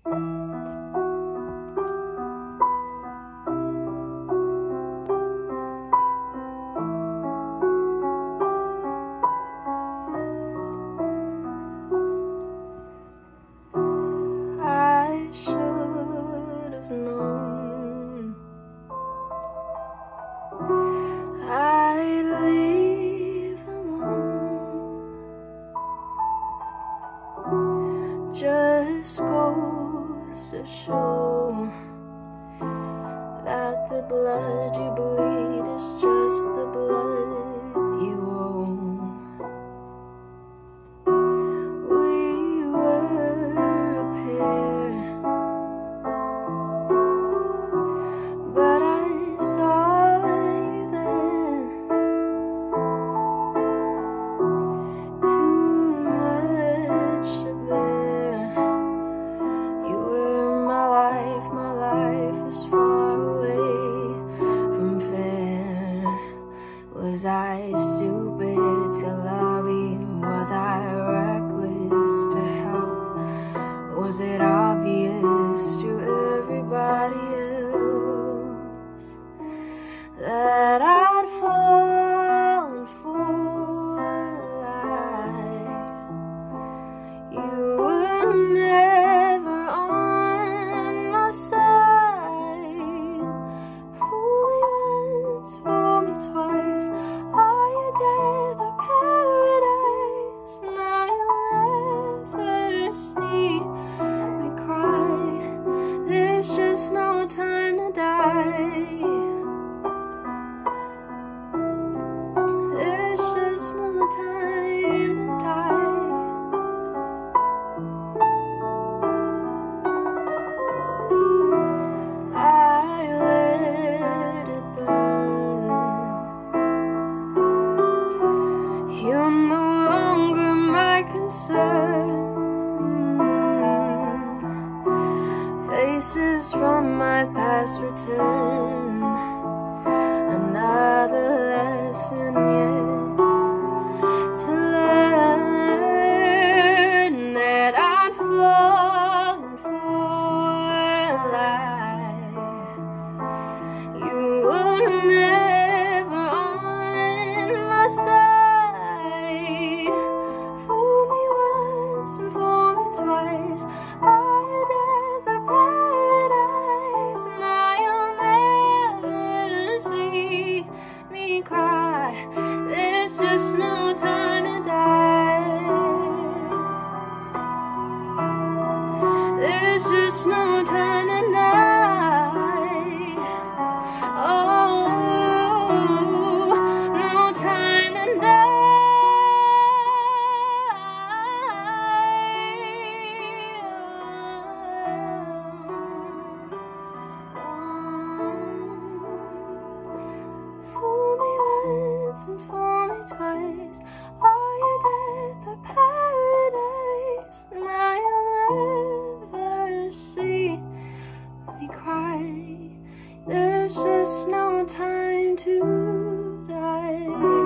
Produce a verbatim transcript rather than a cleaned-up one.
I should have known I'd leave alone. Just goes to show that the blood you bleed is just the blood you owe. We were a pair, but I saw you then. Too much to bear. You were my life, my life is far away from fair. Was I stupid to love you? Was I reckless to help? Was it obvious to everybody else that I'd fallen for a lie? You were never on my side. Fool me once, fool me twice. Are you dead or paradise? Now you'll never see me cry. There's just no time to die. There's just no time to die. I let it burn. You're no longer my concern. Mm. Faces from my past return. Another lesson yet to learn, that I'd fallen for a lie. You were never on my side. Fool me once and fool me twice. Are you death or paradise? Now you'll never see me cry. There's just no time to die. There's just no time to die. Oh, no time to die. Fool me once and fool me twice. Are you death or paradise? Now you'll never see me cry. There's just no time to die.